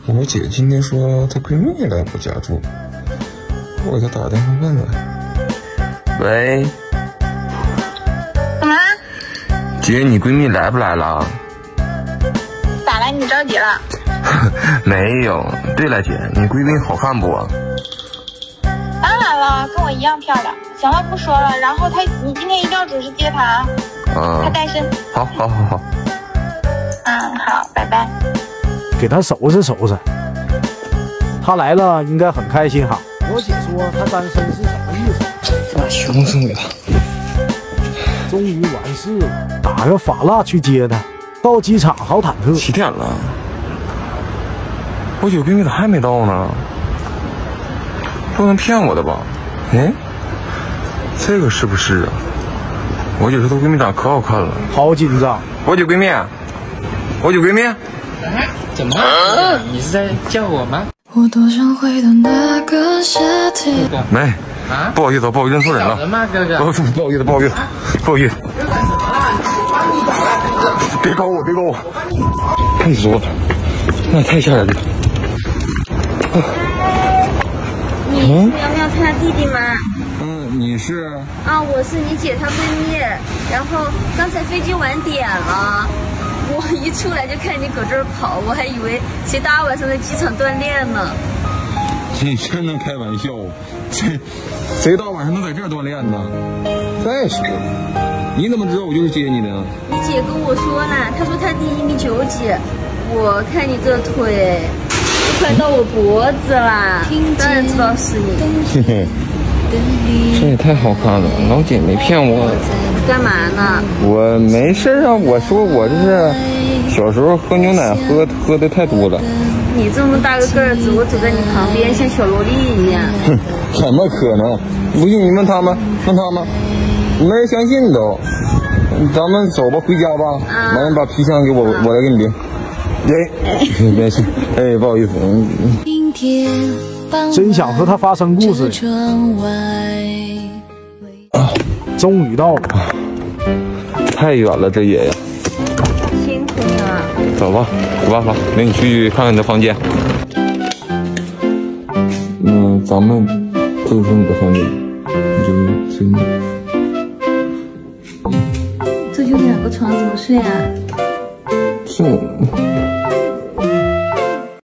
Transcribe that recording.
我姐今天说她闺蜜来我家住，我给她打个电话问问。喂， 干嘛？ 姐，你闺蜜来不来了？ 咋了？你着急了？ 没有。对了，姐，你闺蜜好看不？ 当然了，跟我一样漂亮。行了，不说了。然后你今天一定要准时接她啊。她单身。 好。 好，拜拜。 给她收拾收拾。她来了应该很开心哈。我姐说她单身是什么意思？ 把熊送给她。 终于完事了，打个法拉去接她。到机场好忐忑。 7点了，我姐闺蜜咋还没到呢？不能骗我的吧？哎，这个是不是啊？我姐说她闺蜜长可好看了， 好紧张。 我姐闺蜜， 怎么了？你是在叫我吗？ 我多想回到那个夏天。 没啊，不好意思，认错人了。 哥哥， 不好意思。别搞我！太作了，那太吓人了。 你是苗苗她弟弟吗？ 你是？ 啊，我是你姐她闺蜜。然后刚才飞机晚点了，我一出来就看你搁这儿跑，我还以为谁大晚上在机场锻炼呢。 你真能开玩笑？谁大晚上能在这儿锻炼呢？再说，你怎么知道我就是接你的？ 你姐跟我说呢，她说她弟1.9米几，我看你这腿都快到我脖子了，当然知道是你。 嘿嘿，这也太好看了，老姐没骗我。 干嘛呢？ 我没事啊，我说我这是小时候喝牛奶喝的太多了。 你这么大个个子，我走在你旁边像小萝莉一样。 哼，怎么可能？不信你问他们，没人相信都。咱们走吧，回家吧。完了，把皮箱给我，我来给你拎。没事。哎，不好意思。 真想和他发生故事。终于到了。 太远了，这也呀。 辛苦你了。 走吧，领你去看看你的房间。咱们就是你的房间，你就睡那。 这就2个床怎么睡啊？ 是。